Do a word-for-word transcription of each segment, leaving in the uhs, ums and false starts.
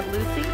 have Lucy.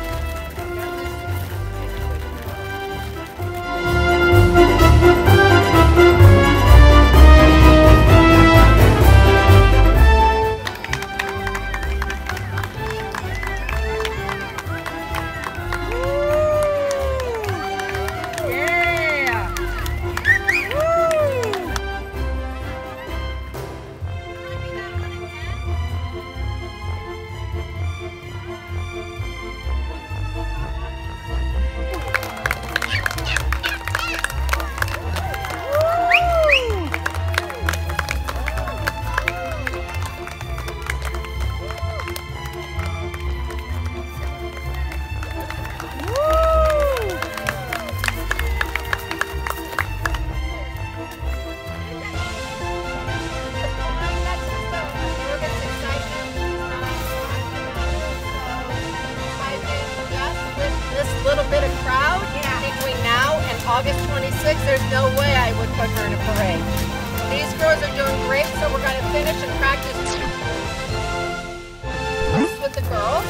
Little bit of crowd yeah. between now and August twenty-sixth, there's no way I would put her in a parade. These girls are doing great, so we're going to finish and practice with the girls.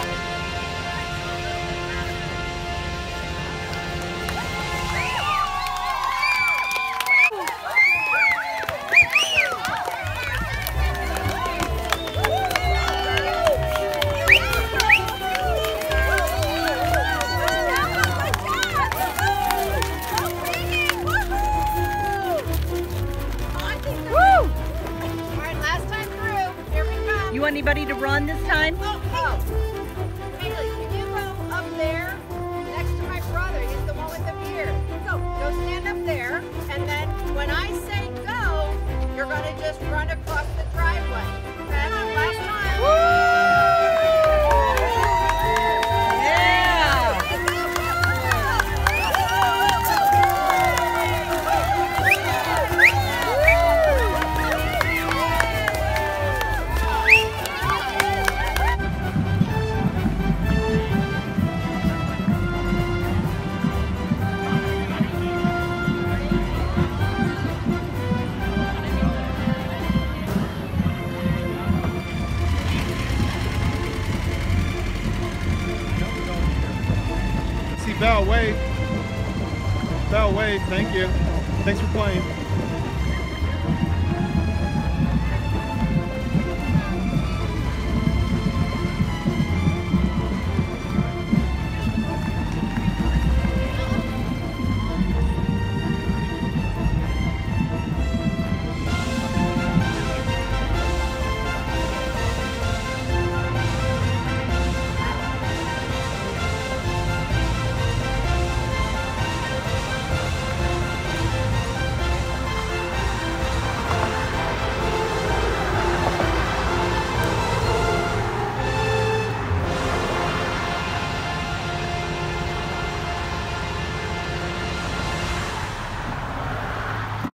You want anybody to run this time? Oh, oh. Haley, can you go up there next to my brother? He's the one with the beard. Go, go stand up there, and then when I say go, you're going to just run across the driveway. Okay? Last time. Woo! Bell, wave. Bell, wave. Thank you. Thanks for playing.